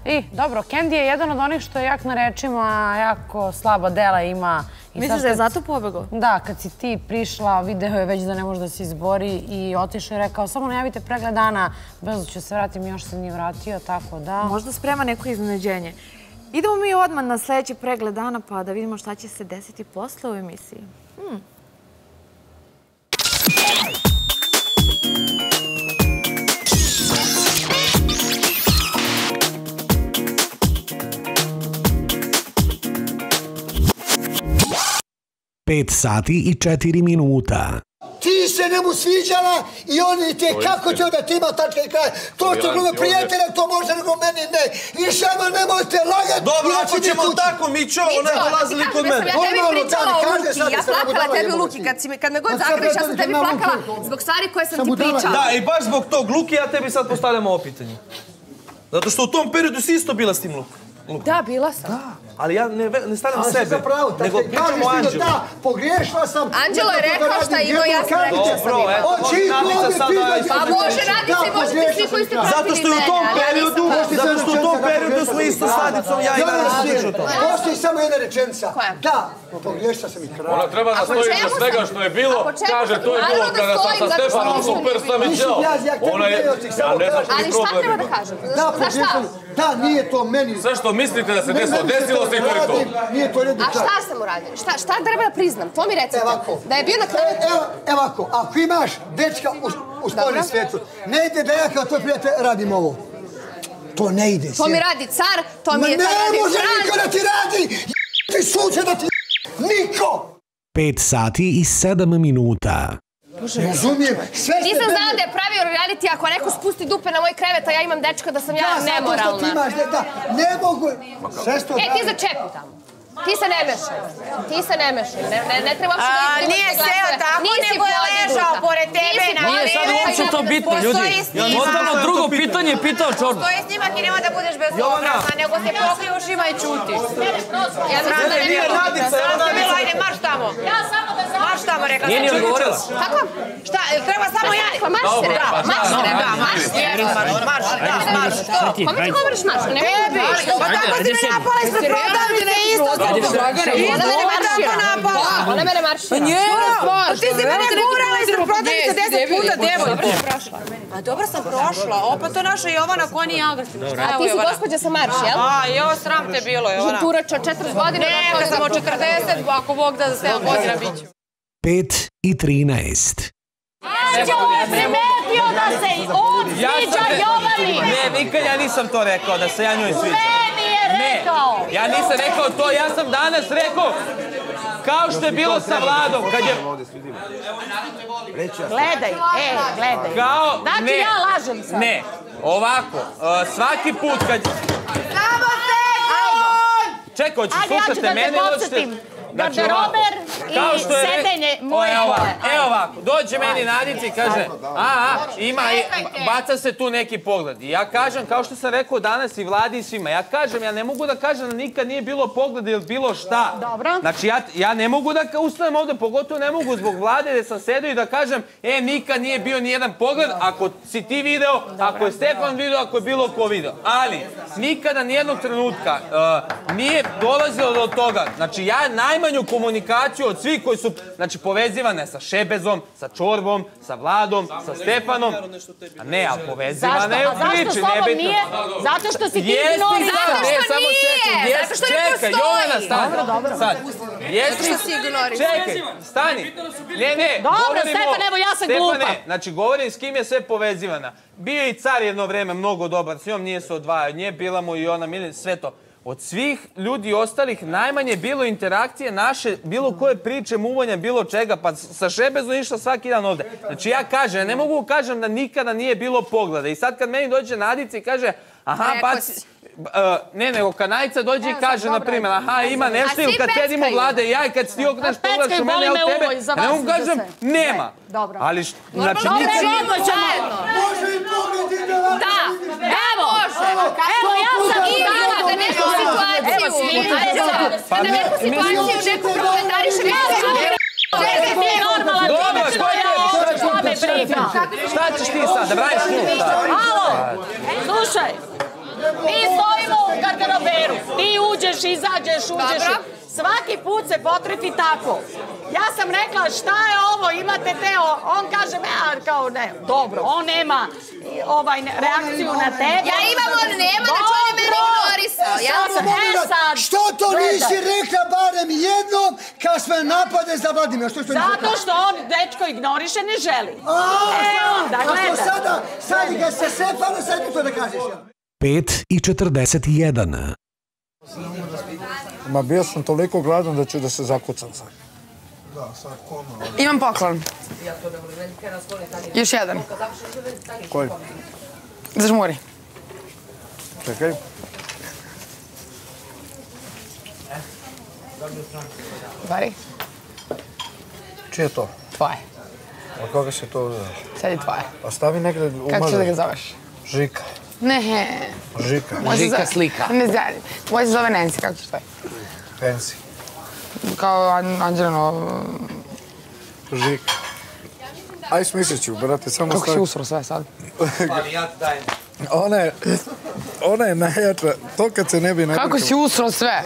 Dobro, Candy je jedan od onih što je jak na rečima, jako slaba dela ima. Misliš da je zato pobegao? Da, kad si ti prišla, video je već da ne može da se izbori i otišao i rekao samo najavite pregled dana, brzo ću se vratim, još se nije vratio, tako da... Možda sprema neko iznenađenje. Idemo mi odmah na sljedeći pregled dana pa da vidimo šta će se desiti posle u emisiji. Pet sati i 4 minuta. Ti se njemu sviđala i on te kako će da ti ima tačka i kraj. To što glube prijatelja, to može nego meni ne. I samo nemojte lagati. Dobro, ako ćemo tako, Mićo, ona je dolazili kod mene. Ja tebi pričala o Luki, ja plakala tebi u Luki. Kad me god zakriš, ja sam tebi plakala zbog stvari koje sam ti pričala. Da, i baš zbog tog Luki ja tebi sad postavljam ovo pitanje. Zato što u tom periodu si isto bila s tim Lukom. Da, bila sam. Da, ali ja ne stavljam sebe, nego pričam o Anđelu. Da, pogriješila sam. Anđelo je rekao šta ima, ja sam rekao šta sam ima. Pa može, Nadica i možete svi koji ste pratili mene. Zato što u tom periodu smo isto s Nadicom, ja i Nadica priču o tome. Postoji samo jedna rečenica. Da, pogriješila sam i kraj. Ona treba da stoji za svega što je bilo, kaže to je bilo kada sam sa Stefanom super sam i ćao. Ona je, ja ne znam što ali šta treba da kažem? Za šta? Da, nije to meni. Sve što mislite da se desilo, desilo se i to je to. Nije to redu. A šta sam uradio? Šta treba da priznam? To mi recite. Da je bio na krevetu. Evo ovako, ako imaš dečka u spoljnom svijetu, ne ide da ja kao tvoj prijatelj radim ovo. To ne ide. To mi radi car, to mi je car radi ne može niko da ti radi! Ti suče da ti niko! 5 sati i 7 minuta. Razumijem. Nisam znala da je pravio reality ako neko spusti dupe na moj krevet, a ja imam dečka da sam ja nemoralna. Ti imaš, ne mogu. Ti začepi tamo. Ti se ne mešaj. Ti se ne mešaj. Ne treba uopšte da ih nije seo tako, nego je ležao pored tebe. Nije sad uopće to bitno, ljudi. Totalno drugo pitanje je pitao Čorba. Stoji snimak i nema da budeš bez obraza, nego se pokriju ušima i čutiš. Ja mislim da ne bi bilo. Ajde, marš tamo. Ja samo da znam. Marš tamo, rekla sam. Nije ni odgovorila. Kako? Šta, treba samo ja? Pa marš se rekao. Marš se rekao. Marš. Kome ti govoriš marš? Tebi. Pa tako si me napala ispred prodavnice isto. Ona mene maršira. Ti si mene gurala ispred prodavnice 10 puta, devojko. A dobro sam prošla. Opet to naša Jovana koja nije agresivna. A ti si gospođa sa marš, jel? A, jo, sram te bilo, Jovana. Žuturača 40 godina. Ne, kad sam od 40, ako Bog da za 7 godina bit ću. 5 i 13. Anđelo je primetio da se on sviđa Jovani. Ne, nikad ja nisam to rekao, da se ja njoj sviđam. Meni je rekao. Ne, ja nisam rekao to, ja sam danas rekao, kao što je bilo sa Vladom, kad je... Gledaj, gledaj. Znači ja lažem sad. Ne, ovako, svaki put kad... Samo sekund! Čekaj, hoćeš slušati mene ili hoćete... Garderober i sedenje moje škole. Evo ovako, dođe meni Nadica i kaže, ima, baca se tu neki pogled. I ja kažem, kao što sam rekao danas i Vladi i svima, ja kažem, ja ne mogu da kažem da nikad nije bilo pogleda ili bilo šta. Dobro. Znači, ja ne mogu da ustanem ovde, pogotovo ne mogu zbog Vlade gde sam sedio i da kažem, nikad nije bio nijedan pogled, ako si ti video, ako je Stefan video, ako je bilo ko video. Ali, nikada nijednog trenutka nije dolazilo do toga. Znači, ja najmanju komunikaciju od svih koji su, znači, povezivane sa Šebezom, sa Čorbom, sa Vladom, sa Stefanom. A ne, ali povezivane je u priči. Zašto s tobom nije? Zato što si ti ignorirao. Zato što nije! Zato što ne postoji! Jovana, stani. Sad. Zato što si ignorirao. Čekaj, stani. Ne. Dobro, Stefan, evo ja sam glupa. Stefane, znači, govorim s kim je sve povezivana. Bio je i car jedno vreme mnogo dobar, s njom nije se odvajao. Nje bila mu i ona Milina, sve to. Od svih ljudi ostalih najmanje bilo interakcije naše, bilo koje priče, muvanja, bilo čega, pa sa Šebezom išla svaki dan ovde. Znači ja kažem, ja ne mogu kažem da nikada nije bilo pogleda. I sad kad meni dođe Nadica i kaže, aha, baci... Ne, nego kad Nadica dođe i kaže, na primjer, aha, ima nešto, ili kad sedimo Vlade i ja, i kad ti okneš pogledaš u mene, ja u tebe, ne mogu kažem, nema. Ali, znači, nikad... Može i pogledati da vam... Da, evo ja sam i dala da neku situaciju, da neku situaciju neku prokomentarišem ja sam čekaj, ti je normalan Šta ćeš ti sad, da braviš nju? Halo, slušaj, Mi stojimo u garderoberu. Ti uđeš, izađeš. Svaki put se potrefi tako. Ja sam rekla šta je ovo, imate te, on kaže kao ne, dobro, on nema reakciju na tebe. Ja imam, on nema, znači on je mene ignorisao. Što to nisi rekla barem jednom kad sve napade za Vladimira? Zato što on dečko ignoriše, ne želi. Onda, gledaj. Sad ga se sepalo, sad mi to da kažeš. 5:41. Ma bio sam toliko gladan da ću da se zakucam sad. Imam poklon. Još jedan. Koji? Zažmuri. Čekaj. Vari. Čije je to? Tvoje. Od koga si to uzeo? Sad je tvoje. A stavi negdje umazaj. Kako ću da ga zoveš? Žika. Ne. Žika. Žika slika. Ne znam. Moje se zove Nancy, kako ćeš tvoje? Fancy. Kao Anđelino... Žika. Aj smislit ću, brate, samo kako si usro sve sad? Ali ja ti dajem. Ona je najjača. To kad se ne bi navikao. Kako si usro sve?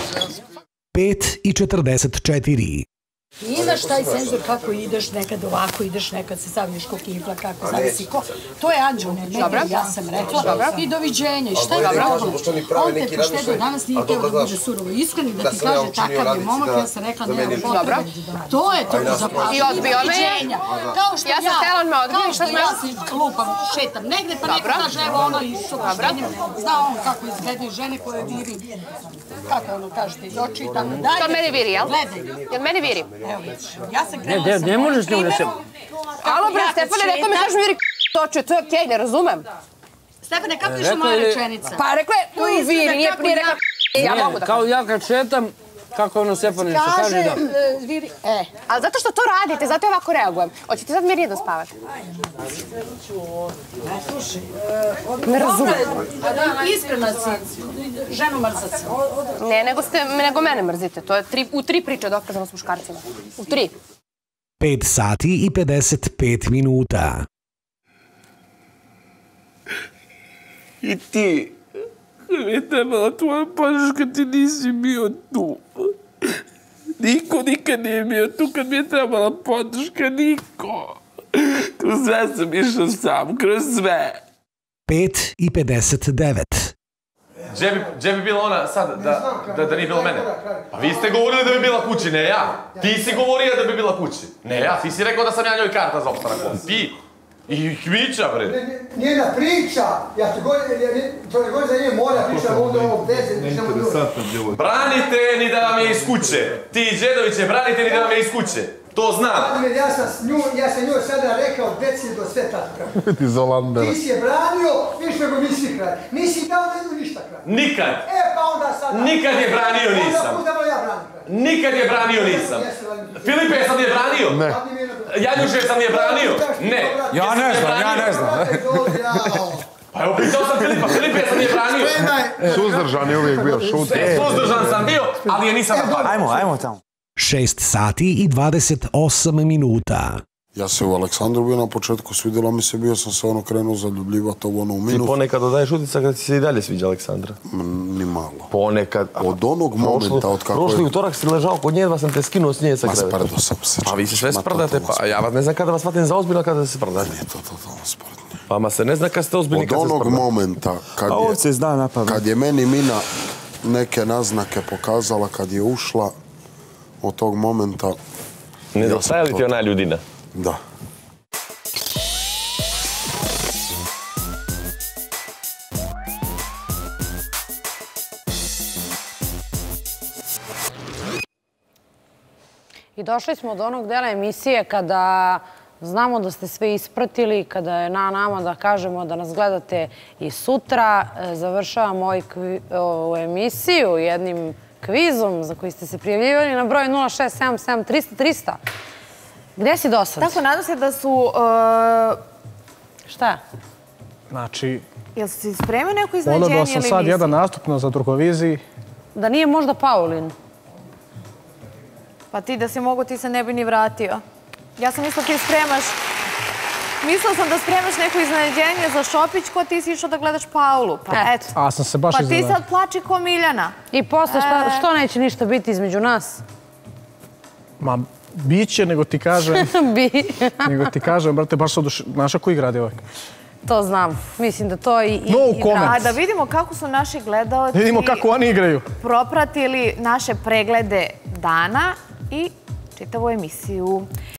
5:44. I imaš taj senzor kako ideš, nekad ovako ideš, nekad se stavljaš ko kifla, kako zavisi ko. To je Anđelina, ja sam rekla. I doviđenja. I šta je problem? On te poštedio, danas nije htio da bude surovo iskren i da ti kaže takav je momak, ja sam rekla nema potrebe. To je to zapaziti. I odbio me. Kao što ja sam htjela on me odbio. Kao što ja si lupam, šetam negde, pa neko kaže evo ono i s opuštenjem. Zna on kako izgledaju žene koje viri. Kako ono kažete, i oči i tako dalje. To meni viri, jel? Gledaj. Jel meni viri? Evo vidiš, ja sam krenula sa ne možeš ne udesem. Alo bre, Stefane, rekao mi kažu viri oči, to je okej, ne razumem. Stefane, kako išla moja rečenica? Pa rekla je, tu viri, nije rekla ja mogu da kao ja kad šetam, kako ono Stefane što kaže da... Viri, ali zato što to radite, zato ja ovako reagujem. Hoćete sad mirnije da spavate? Slušaj, ne razumem. Iskrena si, ženu mrzaca. Ne, nego mene mrzite. To je u 3 priče dokazano s muškarcima. U 3. 5:55. I ti, kad mi je trebala tvoja podrška, ti nisi bio tu. Niko nikad nije bio tu kad mi je trebala podrška, niko. Kroz sve sam išao sam, kroz sve. 5:59. Gdje bi bila ona sad, da nije bilo mene? Pa vi ste govorili da bi bila kući, ne ja. Ti si govorio da bi bila kući. Ne ja, ti si rekao da sam ja njoj karta za opstanak. Ti. I Kvića, bre. Njena priča, ja ti govorim, to ne govorim za nje moja priča, ovdje ovo veze. Branite ni da vam je iz kuće. Ti, Đedoviće, branite ni da vam je iz kuće. To znam. Ja sam njoj sada rekao, deci do sve tatka. Ti Zolanda. Ti si je branio, viš nego mi si kraj. Nisi dao ništa kraj. Nikad. Pa onda sada. Nikad je branio nisam. Onda budemo ja branim kraj. Nikad je branio nisam. Filipe sam je branio. Ne. Janjuše sam je branio. Ne. Ja ne znam. Pa evo pitao sam Filipa, Filipe sam je branio. Suzdržan je uvijek bio, šute. Suzdržan sam bio, ali je nisam napadio. Ajmo tamo. 6:28. Ja se u Aleksandru bio na početku, svidjela mi se, bio sam se ono krenuo zaljubljivati u ono minut. Ti ponekad dodaješ utisak da ti se i dalje sviđa Aleksandra? Ni malo. Ponekad. Od onog momenta od kako je... Prošli utorak si ležao kod nje, sam te skinuo s nje sa kreveta. Ma sprdo sam se. Pa vi se sve sprdate, pa ja vas ne znam kada vas shvatim za ozbiljno, kada se sprdate. Nije to totalno sprdnje. Pa ma se ne zna kada ste ozbiljni, kada se sprdate. Od onog momenta kad je meni Mina neke naznake pokazala kad je ušla, od tog momenta... Ne dostaje li ti ona ljudina? Da. I došli smo do onog dela emisije kada znamo da ste sve ispratili, kada je na nama da kažemo da nas gledate i sutra. Završavamo ovu emisiju jednim kvizom za koji ste se prijavljivali na broj 0677 300. Gde si do sad? Tako, nadam se da su... Šta? Znači... Jel si spremio neko iznenađenje ili nisi? Odobao sam sad jedan nastup na Zadrugoviziji. Da nije možda Paulin? Pa ti da si mogo, ti se ne bi ni vratio. Ja sam mislila ti spremaš Mislila sam da spremaš neko iznenađenje za Šopić, ko ti si išao da gledaš Paulu. Pa eto. A sam se baš Pa ti iznenadio. sad plači ko Miljana. I posle, što neće ništa biti između nas? Ma, biće, nego ti kažem... Nego ti kažem, brate, baš sad naša koji grad je ovaj? To znam. Mislim da to i... No comment. A da vidimo kako su naši gledaoci... Vidimo kako oni igraju. Propratili naše preglede dana i čitavu emisiju.